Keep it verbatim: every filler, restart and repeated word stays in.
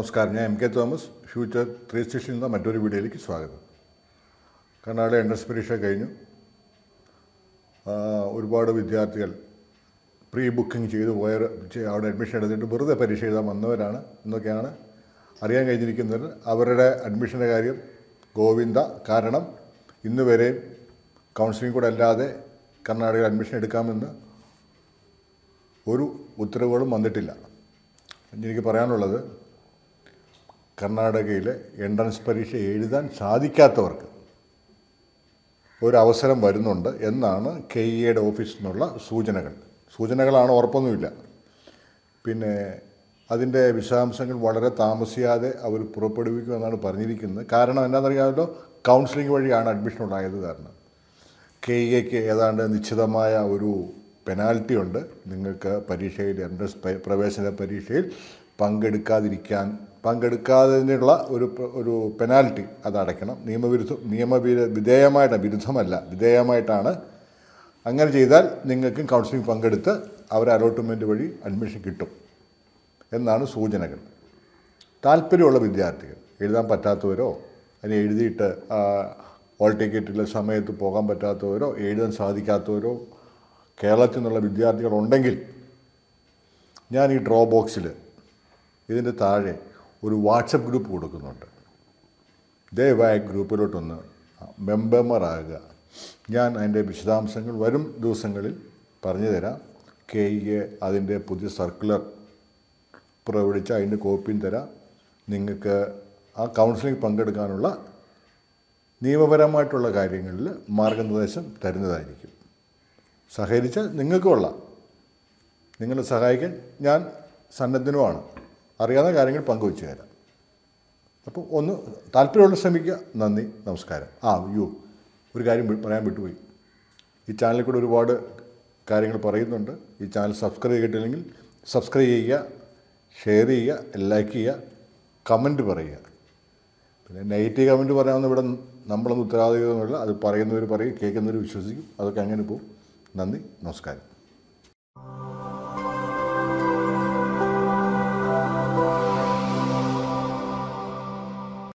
നമസ്കാരം. ഞാൻ M K Thomas. Future three sixty എന്ന മറ്റൊരു വീഡിയോയിലേക്ക് സ്വാഗതം. കർണാടക എൻട്രൻസ് പരീക്ഷ കഴിഞ്ഞു. ഒരുപാട് വിദ്യാർത്ഥികൾ പ്രീ ബുക്കിംഗ് ചെയ്ത് പോയ അവിടെ അഡ്മിഷൻ എടുത്തിട്ട് വെറുതെ പരീക്ഷ എഴുതാൻ വന്നവരാണ് എന്നൊക്കെയാണ് അറിയാൻ കഴിഞ്ഞിരിക്കുന്നത്. അവരുടെ അഡ്മിഷൻ്റെ കാര്യം ഗോവിന്ദ. കാരണം ഇന്ന് വരെ കൗൺസിലിംഗ് കൂടെ അല്ലാതെ കർണാടകയിൽ അഡ്മിഷൻ എടുക്കാമെന്ന് ഒരു ഉത്തരവുകളും വന്നിട്ടില്ല. എനിക്ക് പറയാനുള്ളത്, കർണാടകയിലെ എൻട്രൻസ് പരീക്ഷ എഴുതാൻ സാധിക്കാത്തവർക്ക് ഒരവസരം വരുന്നുണ്ട് എന്നാണ് കെ ഇ എയുടെ ഓഫീസിൽ നിന്നുള്ള സൂചനകൾ. സൂചനകളാണ്, ഉറപ്പൊന്നുമില്ല. പിന്നെ അതിൻ്റെ വിശദാംശങ്ങൾ വളരെ താമസിയാതെ അവർ പുറപ്പെടുവിക്കുമെന്നാണ് പറഞ്ഞിരിക്കുന്നത്. കാരണം എന്താണെന്നറിയാമല്ലോ, കൗൺസിലിംഗ് വഴിയാണ് അഡ്മിഷൻ ഉണ്ടായത്. കാരണം കെ ഇ എക്ക് ഏതാണ്ട് നിശ്ചിതമായ ഒരു പെനാൽറ്റി ഉണ്ട്. നിങ്ങൾക്ക് പരീക്ഷയിൽ എൻട്രൻസ് പ്രവേശന പരീക്ഷയിൽ പങ്കെടുക്കാതിരിക്കാൻ പങ്കെടുക്കാതിനുള്ള ഒരു ഒരു പെനാൽറ്റി അത് അടയ്ക്കണം. നിയമവിരുദ്ധ നിയമവിര വിധേയമായിട്ട് വിരുദ്ധമല്ല വിധേയമായിട്ടാണ്. അങ്ങനെ ചെയ്താൽ നിങ്ങൾക്കും കൗൺസിലിംഗ് പങ്കെടുത്ത് അവരെ അലോട്ട്മെൻറ്റ് വഴി അഡ്മിഷൻ കിട്ടും എന്നാണ് സൂചനകൾ. താല്പര്യമുള്ള വിദ്യാർത്ഥികൾ, എഴുതാൻ പറ്റാത്തവരോ അതിന് എഴുതിയിട്ട് ഹോൾ ടിക്കറ്റിലെ സമയത്ത് പോകാൻ പറ്റാത്തവരോ എഴുതാൻ സാധിക്കാത്തവരോ കേരളത്തിൽ നിന്നുള്ള വിദ്യാർത്ഥികളുണ്ടെങ്കിൽ ഞാൻ ഈ ഡ്രോ ബോക്സിൽ ഇതിൻ്റെ താഴെ ഒരു വാട്സപ്പ് ഗ്രൂപ്പ് കൊടുക്കുന്നുണ്ട്. ദയവായി ഗ്രൂപ്പിലോട്ടൊന്ന് മെമ്പർമാരാകുക. ഞാൻ അതിൻ്റെ വിശദാംശങ്ങൾ വരും ദിവസങ്ങളിൽ പറഞ്ഞു തരാം. കെ ഇ എ അതിൻ്റെ പുതിയ സർക്കുലർ പുറപ്പെടുവിച്ച് അതിൻ്റെ കോപ്പിയും തരാം. നിങ്ങൾക്ക് ആ കൗൺസിലിംഗ് പങ്കെടുക്കാനുള്ള നിയമപരമായിട്ടുള്ള കാര്യങ്ങളിൽ മാർഗനിർദ്ദേശം തരുന്നതായിരിക്കും. സഹകരിച്ചാൽ നിങ്ങൾക്കുമുള്ള നിങ്ങളെ സഹായിക്കാൻ ഞാൻ സന്നദ്ധനുമാണ്. അറിയാവുന്ന കാര്യങ്ങൾ പങ്കുവെച്ച് തരാം. അപ്പോൾ ഒന്ന് താല്പര്യമുള്ള ശ്രമിക്കുക. നന്ദി, നമസ്കാരം. ആ യോ ഒരു കാര്യം പറയാൻ വിട്ടുപോയി. ഈ ചാനലിൽ കൂടെ ഒരുപാട് കാര്യങ്ങൾ പറയുന്നുണ്ട്. ഈ ചാനൽ സബ്സ്ക്രൈബ് ചെയ്തിട്ടില്ലെങ്കിൽ സബ്സ്ക്രൈബ് ചെയ്യുക, ഷെയർ ചെയ്യുക, ലൈക്ക് ചെയ്യുക, കമൻറ്റ് പറയുക. പിന്നെ നെഗറ്റീവ് കമൻറ്റ് പറയാമെന്ന് ഇവിടെ നമ്മളൊന്നും ഉത്തരവാദികളൊന്നുമില്ല. അത് പറയുന്നവർ പറയും, കേൾക്കുന്നവർ വിശ്വസിക്കും. അതൊക്കെ അങ്ങനെ പോകും. നന്ദി, നമസ്കാരം.